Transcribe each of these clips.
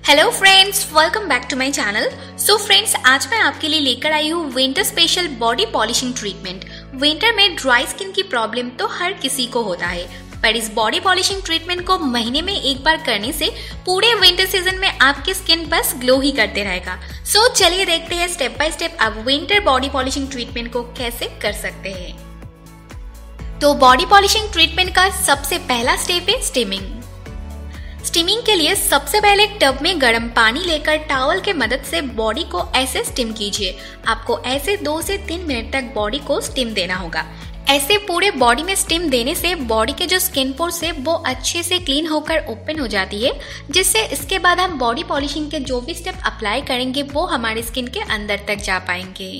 Hello friends, welcome back to my channel. So friends, आज मैं आपके लिए लेकर आई हूँ winter special body polishing treatment. Winter में ड्राई स्किन की प्रॉब्लम तो हर किसी को होता है, पर इस बॉडी पॉलिशिंग ट्रीटमेंट को महीने में एक बार करने से पूरे विंटर सीजन में आपकी स्किन बस ग्लो ही करते रहेगा। सो चलिए देखते हैं स्टेप बाय स्टेप आप विंटर बॉडी पॉलिशिंग ट्रीटमेंट को कैसे कर सकते हैं। तो बॉडी पॉलिशिंग ट्रीटमेंट का सबसे पहला स्टेप है स्टीमिंग। स्टीमिंग के लिए सबसे पहले टब में गर्म पानी लेकर टॉवल के मदद से बॉडी को ऐसे स्टीम कीजिए। आपको ऐसे 2 से 3 मिनट तक बॉडी को स्टीम देना होगा। ऐसे पूरे बॉडी में स्टीम देने से बॉडी के जो स्किन पोर्स है वो अच्छे से क्लीन होकर ओपन हो जाती है, जिससे इसके बाद हम बॉडी पॉलिशिंग के जो भी स्टेप अप्लाई करेंगे वो हमारी स्किन के अंदर तक जा पाएंगे।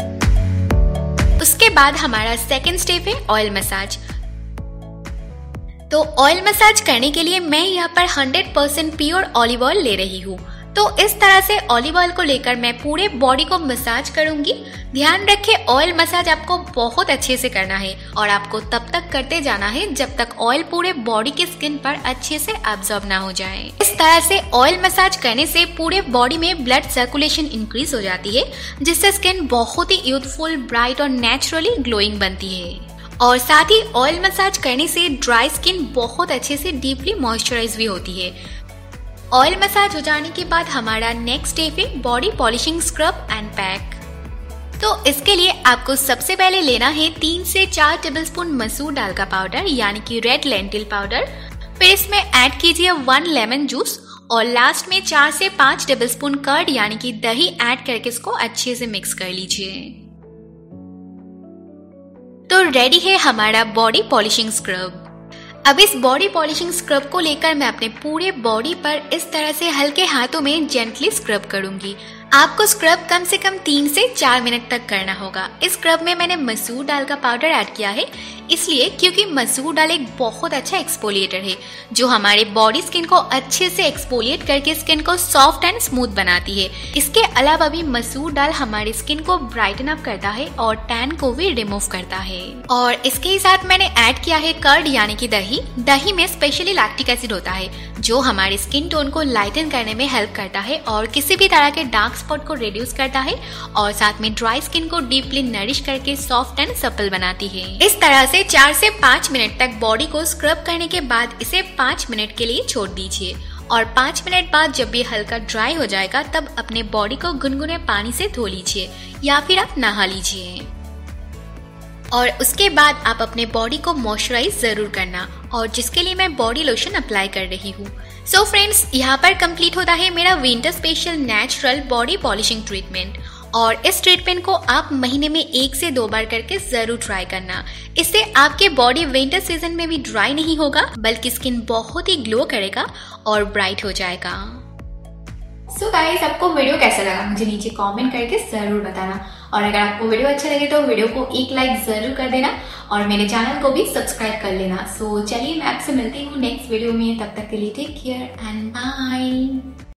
उसके बाद हमारा सेकेंड स्टेप है ऑयल मसाज। तो ऑयल मसाज करने के लिए मैं यहाँ पर 100% प्योर ऑलिव ऑयल ले रही हूँ। तो इस तरह से ऑलिव ऑयल को लेकर मैं पूरे बॉडी को मसाज करूंगी। ध्यान रखें, ऑयल मसाज आपको बहुत अच्छे से करना है और आपको तब तक करते जाना है जब तक ऑयल पूरे बॉडी की स्किन पर अच्छे से एब्जॉर्ब ना हो जाए। इस तरह से ऑयल मसाज करने से पूरे बॉडी में ब्लड सर्कुलेशन इंक्रीज हो जाती है, जिससे स्किन बहुत ही यूथफुल, ब्राइट और नेचुरली ग्लोइंग बनती है। और साथ ही ऑयल मसाज करने से ड्राई स्किन बहुत अच्छे से डीपली मॉइस्चराइज भी होती है। ऑयल मसाज हो जाने के बाद हमारा नेक्स्ट स्टेप है body polishing scrub and pack. तो इसके लिए आपको सबसे पहले लेना है 3 से 4 टेबलस्पून मसूर दाल का पाउडर यानी कि रेड लेंटिल पाउडर। फिर इसमें ऐड कीजिए 1 लेमन जूस और लास्ट में 4 से 5 टेबलस्पून कर्ड यानी कि दही ऐड करके इसको अच्छे से मिक्स कर लीजिए। तो रेडी है हमारा बॉडी पॉलिशिंग स्क्रब। अब इस बॉडी पॉलिशिंग स्क्रब को लेकर मैं अपने पूरे बॉडी पर इस तरह से हल्के हाथों में जेंटली स्क्रब करूंगी। आपको स्क्रब कम से कम 3 से 4 मिनट तक करना होगा। इस स्क्रब में मैंने मसूर दाल का पाउडर ऐड किया है, इसलिए क्योंकि मसूर दाल एक बहुत अच्छा एक्सफोलिएटर है जो हमारे बॉडी स्किन को अच्छे से एक्सफोलिएट करके स्किन को सॉफ्ट एंड स्मूथ बनाती है। इसके अलावा भी मसूर दाल हमारी स्किन को ब्राइटन अप करता है और टैन को भी रिमूव करता है। और इसके ही साथ मैंने ऐड किया है कर्ड यानी कि दही। दही में स्पेशली लैक्टिक एसिड होता है जो हमारे स्किन टोन को लाइटन करने में हेल्प करता है और किसी भी तरह के डार्क स्पॉट को रिड्यूस करता है और साथ में ड्राई स्किन को डीपली नरिश करके सॉफ्ट एंड सपल बनाती है। इस तरह से 4 से 5 मिनट तक बॉडी को स्क्रब करने के बाद इसे 5 मिनट के लिए छोड़ दीजिए और 5 मिनट बाद जब ये हल्का ड्राई हो जाएगा तब अपने बॉडी को गुनगुने पानी से धो लीजिए या फिर आप नहा लीजिए। और उसके बाद आप अपने बॉडी को मॉइस्चराइज जरूर करना, और जिसके लिए मैं बॉडी लोशन अप्लाई कर रही हूँ। सो फ्रेंड्स, यहाँ पर कंप्लीट होता है मेरा winter special natural body polishing treatment. और इस ट्रीटमेंट को आप महीने में 1 से 2 बार करके जरूर ट्राई करना। इससे आपके बॉडी विंटर सीजन में भी ड्राई नहीं होगा बल्कि स्किन बहुत ही ग्लो करेगा और ब्राइट हो जाएगा। सो गाइस, आपको वीडियो कैसा लगा मुझे नीचे कमेंट करके जरूर बताना, और अगर आपको वीडियो अच्छा लगे तो वीडियो को एक लाइक जरूर कर देना और मेरे चैनल को भी सब्सक्राइब कर लेना। सो चलिए, मैं आपसे मिलती हूँ नेक्स्ट वीडियो में। तब तक के लिए टेक केयर एंड बाय।